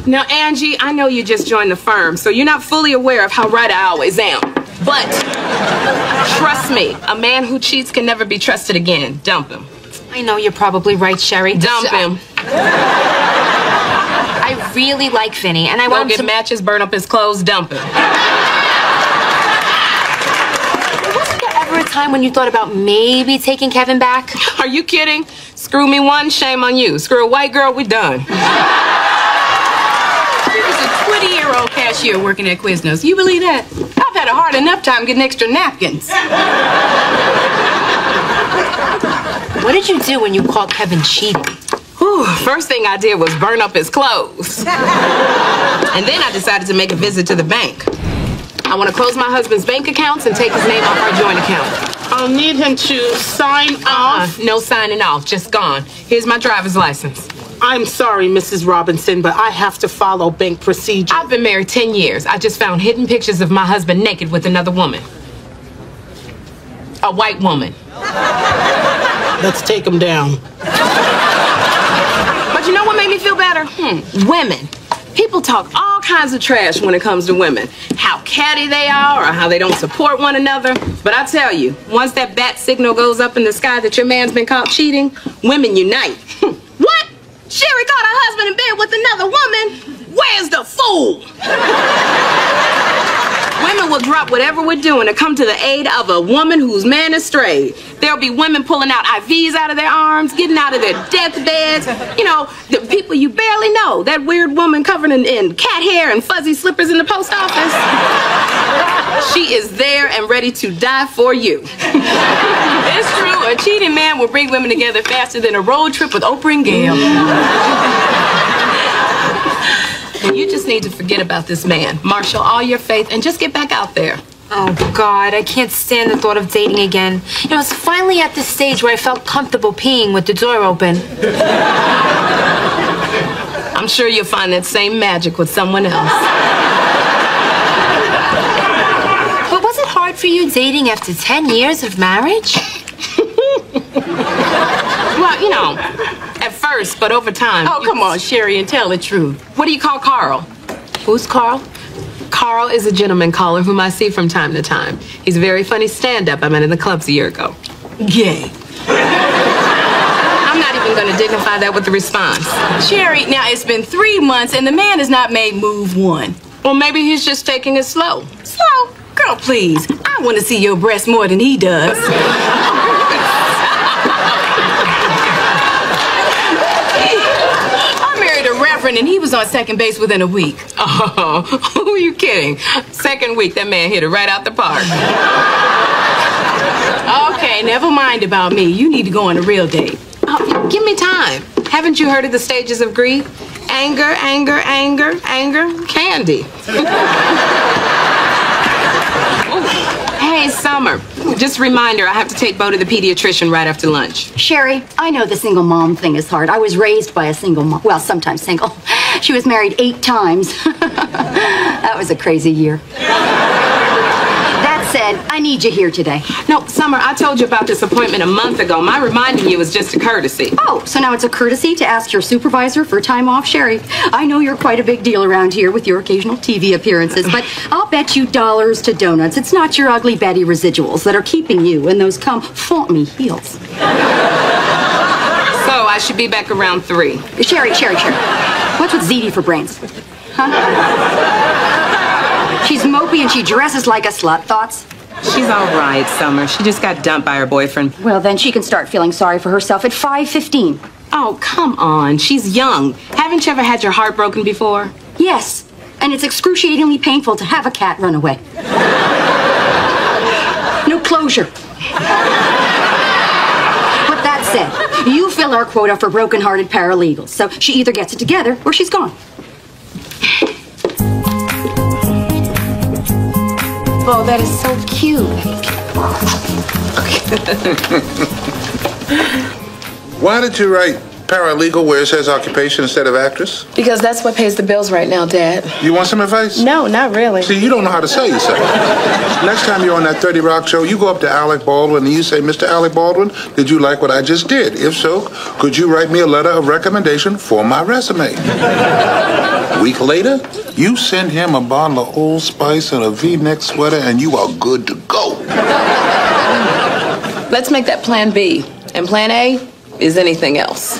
Now, Angie, I know you just joined the firm, so you're not fully aware of how right I always am. But trust me, a man who cheats can never be trusted again. Dump him. I know you're probably right, Sherry. Dump him. I really like Vinny, and I want to get matches, burn up his clothes, dump him. Wasn't there ever a time when you thought about maybe taking Kevin back? Are you kidding? Screw me one, shame on you. Screw a white girl, we done. There's a 20-year-old cashier working at Quiznos. You believe that? I've had a hard enough time getting extra napkins. What did you do when you caught Kevin cheating? Whew, first thing I did was burn up his clothes. And then I decided to make a visit to the bank. I want to close my husband's bank accounts and take his name off our joint account. I'll need him to sign off. No signing off, just gone. Here's my driver's license. I'm sorry, Mrs. Robinson, but I have to follow bank procedure. I've been married 10 years. I just found hidden pictures of my husband naked with another woman. A white woman. Let's take him down. But you know what made me feel better? Women. People talk all kinds of trash when it comes to women. How catty they are or how they don't support one another. But I tell you, once that bat signal goes up in the sky that your man's been caught cheating, women unite. What? Sherri caught her husband in bed with another woman? Where's the fool? Women will drop whatever we're doing to come to the aid of a woman whose man is strayed. There'll be women pulling out IVs out of their arms, getting out of their deathbeds. You know, the people you barely know. That weird woman covered in cat hair and fuzzy slippers in the post office. She is there and ready to die for you. It's true. A cheating man will bring women together faster than a road trip with Oprah and Gail. You just need to forget about this man. Marshal all your faith and just get back out there. Oh, God, I can't stand the thought of dating again. You know, it's finally at this stage where I felt comfortable peeing with the door open. I'm sure you'll find that same magic with someone else. But was it hard for you dating after 10 years of marriage? Well, you know, at first, but over time. Oh, come on, Sherri, and tell the truth. What do you call Carl? Who's Carl? Carl is a gentleman caller whom I see from time to time. He's a very funny stand-up I met in the clubs a year ago. Gay. I'm not even going to dignify that with the response. Sherri, now it's been 3 months and the man has not made move one. Well, maybe he's just taking it slow. Slow? Girl, please. I want to see your breasts more than he does. And he was on second base within a week. Oh, who are you kidding? Second week, that man hit it right out the park. Okay, never mind about me. You need to go on a real date. Oh, give me time. Haven't you heard of the stages of grief? Anger, anger, anger, anger, candy. Hey, Summer. Just a reminder, I have to take Bo to the pediatrician right after lunch. Sherri, I know the single mom thing is hard. I was raised by a single mom. Well, sometimes single. She was married 8 times. That was a crazy year. That said, I need you here today. No, Summer, I told you about this appointment a month ago. My reminding you was just a courtesy. Oh, so now it's a courtesy to ask your supervisor for time off? Sherri, I know you're quite a big deal around here with your occasional TV appearances, but I'll bet you dollars to donuts it's not your ugly Betty residuals that are keeping you in those flaunt-me heels. So I should be back around 3. Sherri. What's with ZD for brains? Huh? She's mopey and she dresses like a slut. Thoughts? She's all right, Summer. She just got dumped by her boyfriend. Well, then she can start feeling sorry for herself at 5:15. Oh, come on. She's young. Haven't you ever had your heart broken before? Yes, and it's excruciatingly painful to have a cat run away. No closure. But that said, you fill our quota for broken-hearted paralegals, so she either gets it together or she's gone. Oh, that is so cute. Why did you write paralegal where it says occupation instead of actress? Because that's what pays the bills right now, Dad. You want some advice? No, not really. See, you don't know how to sell yourself. Next time you're on that 30 Rock show, you go up to Alec Baldwin and you say, Mr. Alec Baldwin, did you like what I just did? If so, could you write me a letter of recommendation for my resume? A week later, you send him a bottle of Old Spice and a V-neck sweater and you are good to go. Let's make that plan B. And plan A is anything else.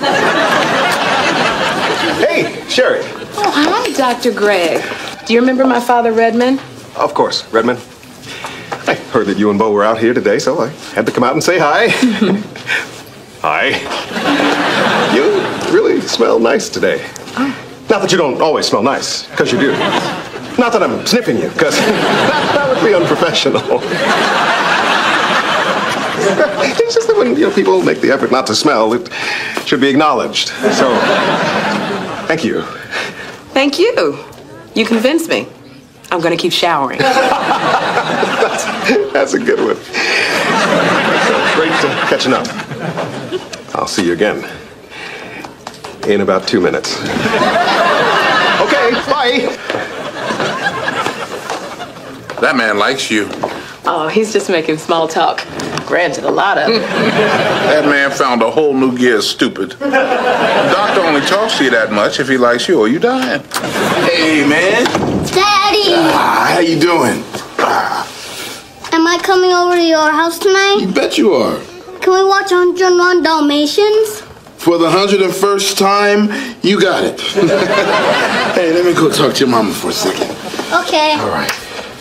Hey, Sherri. Oh, hi, Dr. Gregg. Do you remember my father, Redmond? Of course, Redmond. I heard that you and Bo were out here today, so I had to come out and say hi. Hi. You really smell nice today. Oh. Not that you don't always smell nice, because you do. Not that I'm sniffing you, because that would be unprofessional. It's just that when people make the effort not to smell, it should be acknowledged. So, thank you. Thank you. You convinced me. I'm going to keep showering. That's a good one. Great catching up. I'll see you again in about 2 minutes. Okay, bye. That man likes you. Oh, he's just making small talk. Granted, a lot of it. That man found a whole new gear of stupid. Doctor only talks to you that much if he likes you or you dying. Hey, man. Daddy! How you doing? Am I coming over to your house tonight? You bet you are. Can we watch 101 Dalmatians? For the 101st time, you got it. Hey, let me go talk to your mama for a second. Okay. All right.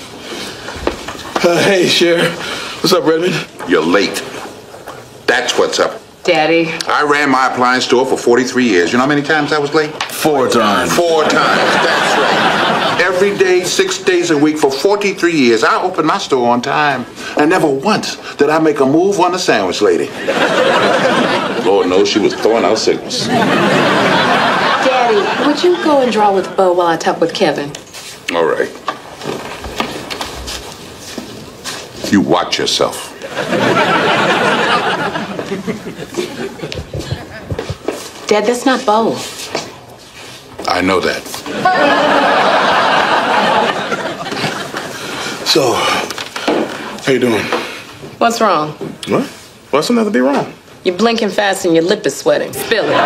Hey, Cher. What's up, Redmond? You're late. That's what's up. Daddy. I ran my appliance store for 43 years. You know how many times I was late? 4 times. 4 times. That's right. Every day, 6 days a week for 43 years, I opened my store on time. And never once did I make a move on the sandwich lady. Lord knows she was throwing out signals. Daddy, would you go and draw with Bo while I talk with Kevin? All right. You watch yourself. Dad, that's not Bo. I know that. So, how you doing? What's wrong? What? What's there to be wrong? You're blinking fast and your lip is sweating. Spill it.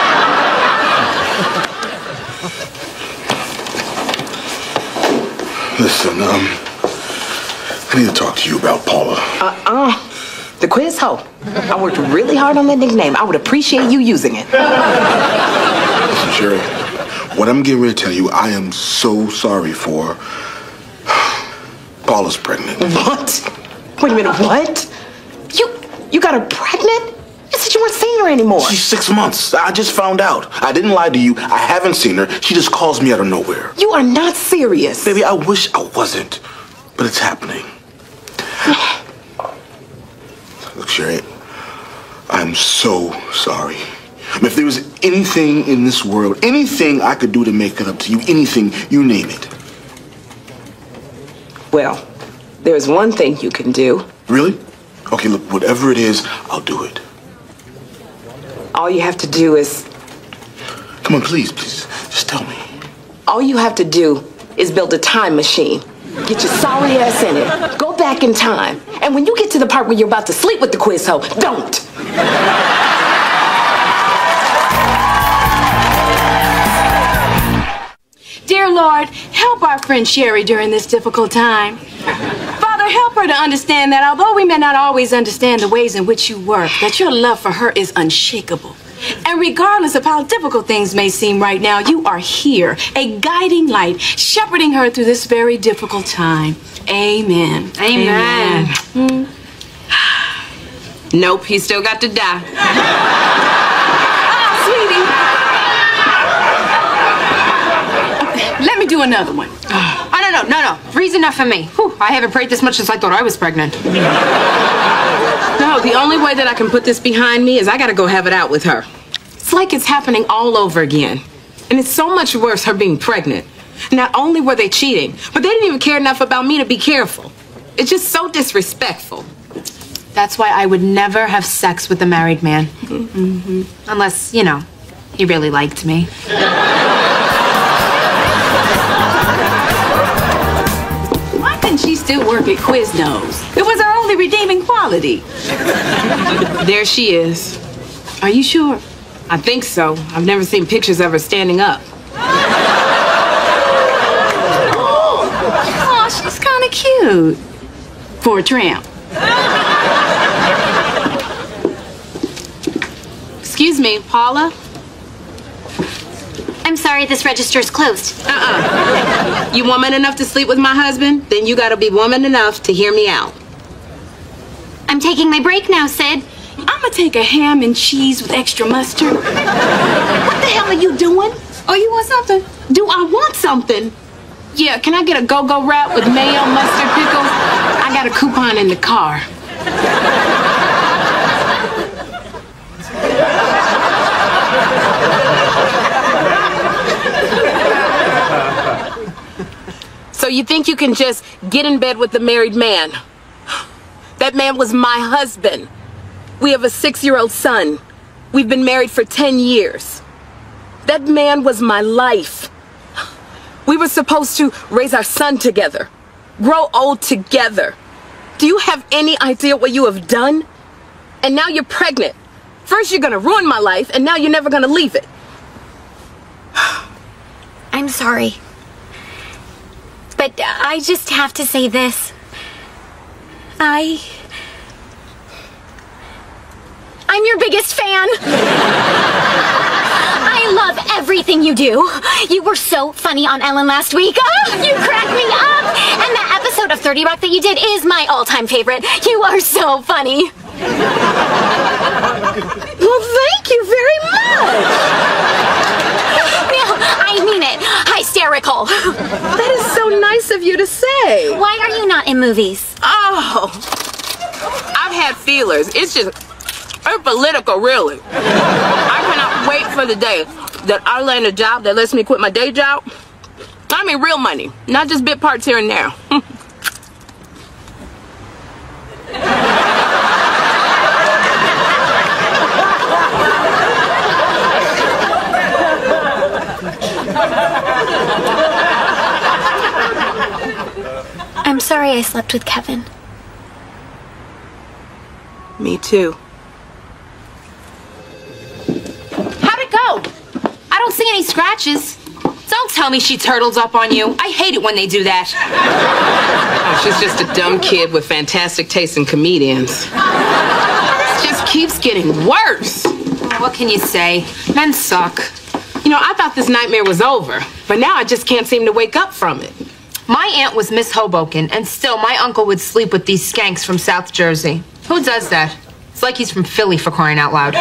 Listen, I need to talk to you about Paula. The quiz hoe. I worked really hard on that nickname. I would appreciate you using it. Listen, Sherri, what I'm getting ready to tell you, I am so sorry for. Paula's pregnant. What? Wait a minute, what? You got her pregnant? You said you weren't seeing her anymore. She's 6 months. I just found out. I didn't lie to you. I haven't seen her. She just calls me out of nowhere. You are not serious. Baby, I wish I wasn't. But it's happening. Look, Sherri, I'm so sorry. If there was anything in this world, anything I could do to make it up to you, anything, you name it. Well, there's one thing you can do. Really? Okay, look, whatever it is, I'll do it. All you have to do is... Come on, please, just tell me. All you have to do is build a time machine. Get your sorry ass in it. Go back in time. And when you get to the part where you're about to sleep with the quiz hoe, don't. Dear Lord, help our friend Sherri during this difficult time. Father, help her to understand that although we may not always understand the ways in which you work, that your love for her is unshakable. And regardless of how difficult things may seem right now, you are here, a guiding light, shepherding her through this very difficult time. Amen. Amen. Amen. Nope, he still got to die. Sweetie. Let me do another one. Oh, no. Three's enough for me. Whew, I haven't prayed this much since I thought I was pregnant. No, the only way that I can put this behind me is I gotta go have it out with her. It's like it's happening all over again. And it's so much worse her being pregnant. Not only were they cheating, but they didn't even care enough about me to be careful. It's just so disrespectful. That's why I would never have sex with a married man. Mm-hmm. Unless, He really liked me. Why couldn't she still work at Quiznos? It was her only redeeming quality. There she is. Are you sure? I think so. I've never seen pictures of her standing up. Oh, she's kind of cute. For a tramp. Excuse me, Paula? I'm sorry, this register's closed. You woman enough to sleep with my husband? Then you gotta be woman enough to hear me out. I'm taking my break now, Sid. I'm gonna take a ham and cheese with extra mustard. What the hell are you doing? Oh, you want something? Do I want something? Yeah, can I get a go-go wrap with mayo, mustard, pickles? I got a coupon in the car. So you think you can just get in bed with the married man? That man was my husband. We have a 6-year-old son. We've been married for 10 years. That man was my life. We were supposed to raise our son together, grow old together. Do you have any idea what you have done? And now you're pregnant. First you're gonna ruin my life, and now you're never gonna leave it. I'm sorry. But I just have to say this. I'm your biggest fan. I love everything you do. You were so funny on Ellen last week. Oh, you cracked me up. And that episode of 30 Rock that you did is my all-time favorite. You are so funny. Well, thank you very much. No, I mean it. Hysterical. That is so nice of you to say. Why are you not in movies? Oh, I've had feelers. It's political, really. I cannot wait for the day that I land a job that lets me quit my day job. I mean real money, not just bit parts here and there. I'm sorry I slept with Kevin. Me too. How'd it go? I don't see any scratches. Don't tell me she turtles up on you. I hate it when they do that. Oh, she's just a dumb kid with fantastic taste in comedians. This just keeps getting worse. What can you say? Men suck. You know, I thought this nightmare was over, but now I just can't seem to wake up from it. My aunt was Miss Hoboken, and still my uncle would sleep with these skanks from South Jersey. Who does that? It's like he's from Philly, for crying out loud.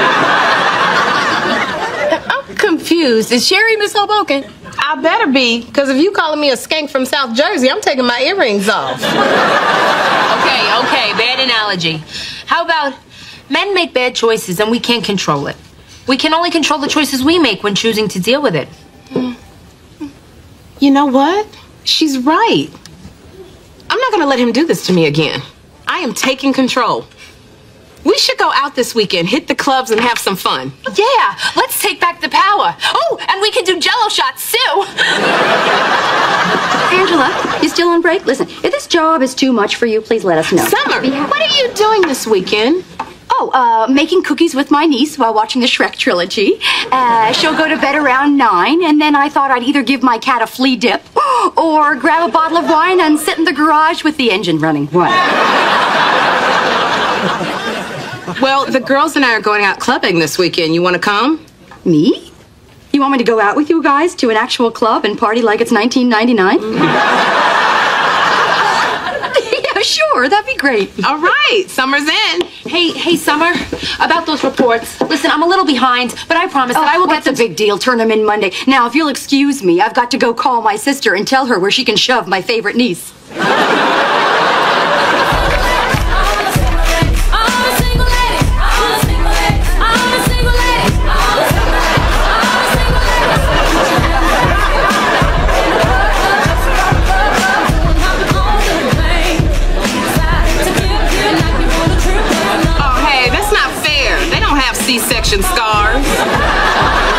I'm confused. Is Sherri Miss Hoboken? I better be, because if you calling me a skank from South Jersey, I'm taking my earrings off. Okay, bad analogy. How about men make bad choices and we can't control it? We can only control the choices we make when choosing to deal with it. You know what? She's right. I'm not going to let him do this to me again. I am taking control. We should go out this weekend, hit the clubs, and have some fun. Yeah, let's take back the power. Oh, and we can do Jello shots, too. Angela, you still on break? Listen, if this job is too much for you, please let us know. Summer, what are you doing this weekend? Oh, making cookies with my niece while watching the Shrek trilogy. She'll go to bed around 9, and then I thought I'd either give my cat a flea dip or grab a bottle of wine and sit in the garage with the engine running. What? Well, the girls and I are going out clubbing this weekend. You want to come? Me? You want me to go out with you guys to an actual club and party like it's 1999? Sure, that'd be great. All right, Summer's in. Hey, Summer, about those reports. Listen, I'm a little behind, but I promise that I will get the big deal. Turn them in Monday. Now, if you'll excuse me, I've got to go call my sister and tell her where she can shove my favorite niece. C-section scars.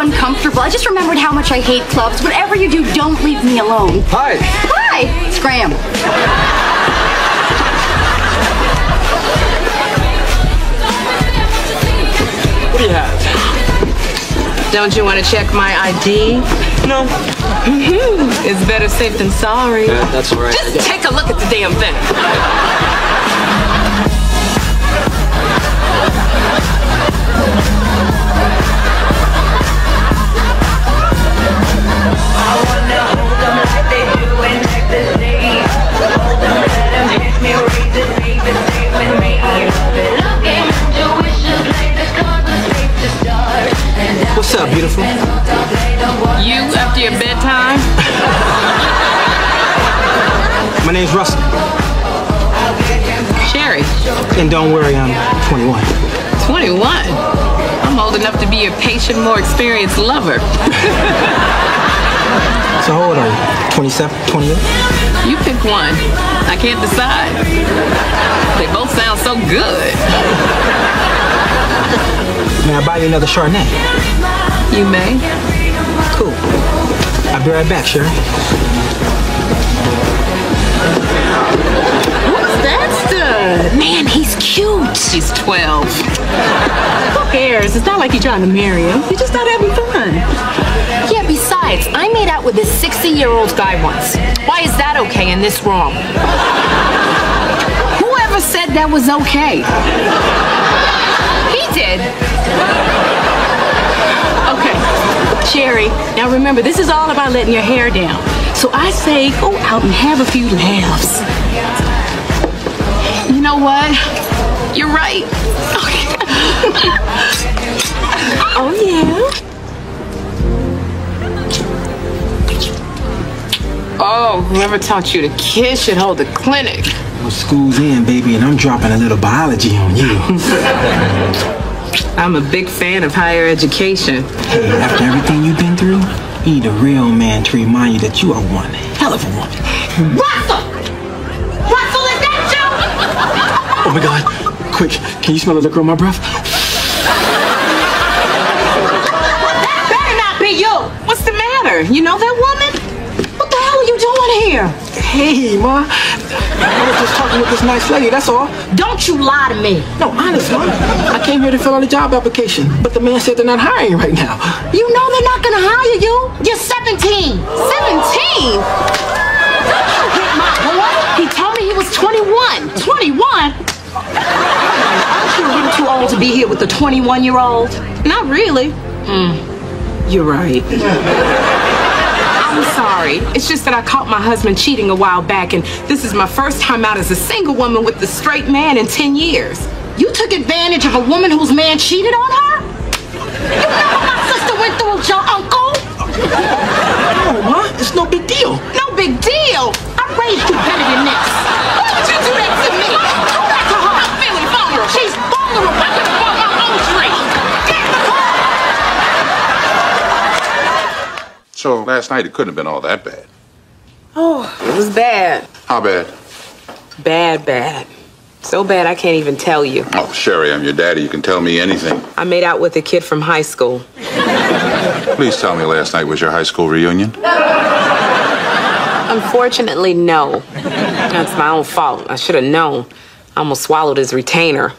uncomfortable. I just remembered how much I hate clubs. Whatever you do, don't leave me alone. Hi. Hi. Scram. What do you have? Don't you want to check my ID? No. It's better safe than sorry. Yeah, that's all right. Just take a look at the damn thing. What's up, beautiful? You after your bedtime? My name's Russell. Sherry. And don't worry, I'm 21. 21? I'm old enough to be your patient, more experienced lover. So how old are you? 27, 28? You pick one. I can't decide. They both sound so good. May I buy you another Chardonnay? You may. Cool. I'll be right back, Sherry. What's that stud? Man, he's cute. She's 12. Who cares? It's not like you're trying to marry him. You're just not having fun. Yeah, besides, I made out with this 60-year-old guy once. Why is that okay and this wrong? Whoever said that was okay? He did. Okay, Sherry, now remember, this is all about letting your hair down. So I say go out and have a few laughs. You know what? You're right. Oh, yeah? Oh, whoever taught you to kiss should hold a clinic. Well, school's in, baby, and I'm dropping a little biology on you. I'm a big fan of higher education. Hey, after everything you've been through, you need a real man to remind you that you are one hell of a woman. Russell! Russell, is that you? Oh my God! Quick, can you smell the liquor on my breath? That better not be you! What's the matter? You know that woman? What the hell are you doing here? Hey, Ma. I was just talking with this nice lady, that's all. Don't you lie to me. No, honestly, I came here to fill out a job application, but the man said they're not hiring right now. You know they're not gonna hire you. You're 17. 17? Hit my boy. He told me he was 21. 21? Aren't you a little too old to be here with a 21-year-old? Not really. You're right. I'm sorry. It's just that I caught my husband cheating a while back, and this is my first time out as a single woman with a straight man in 10 years. You took advantage of a woman whose man cheated on her? You know what my sister went through with your uncle? No, Ma, it's no big deal. No big deal. I raised you better than this. Why would you do that to me? Do that to her. I'm feeling vulnerable. She's vulnerable. I could have bought my own drink. Get in the car. So last night it couldn't have been all that bad. Oh, it was bad. How bad? Bad. So bad I can't even tell you. Oh, Sherry, I'm your daddy. You can tell me anything. I made out with a kid from high school. Please tell me last night was your high school reunion. Unfortunately, no. That's my own fault. I should have known. I almost swallowed his retainer.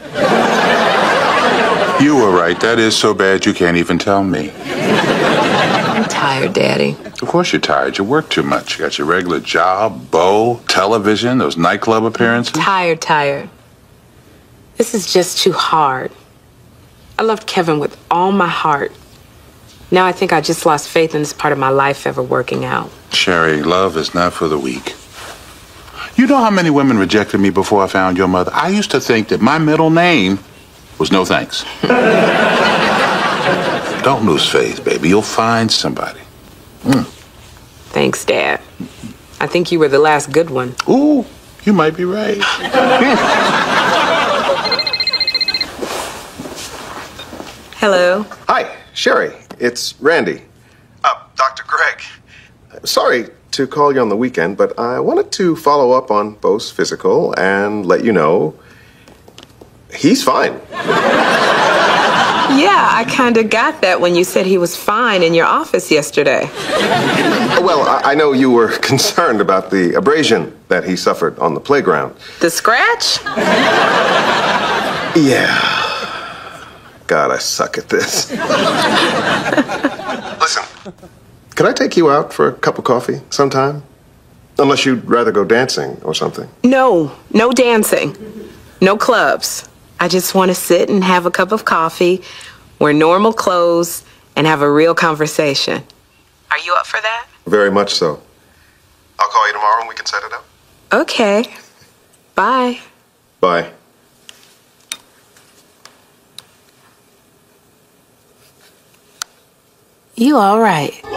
You were right. That is so bad you can't even tell me. I'm tired, Daddy. Of course you're tired. You work too much. You got your regular job, beau, television, those nightclub appearances. Tired. This is just too hard. I loved Kevin with all my heart. Now I think I just lost faith in this part of my life ever working out. Sherry, love is not for the weak. You know how many women rejected me before I found your mother? I used to think that my middle name was no thanks. Don't lose faith, baby. You'll find somebody. Thanks, Dad. I think you were the last good one. Ooh, you might be right. Hello. Hi, Sherry. It's Randy. Dr. Greg. Sorry to call you on the weekend, but I wanted to follow up on Bo's physical and let you know he's fine. Yeah, I kind of got that when you said he was fine in your office yesterday. Well, I know you were concerned about the abrasion that he suffered on the playground. The scratch? Yeah. God, I suck at this. Listen, could I take you out for a cup of coffee sometime? Unless you'd rather go dancing or something. No dancing. No clubs. I just want to sit and have a cup of coffee, wear normal clothes, and have a real conversation. Are you up for that? Very much so. I'll call you tomorrow and we can set it up. Okay. Bye. Bye. You all right?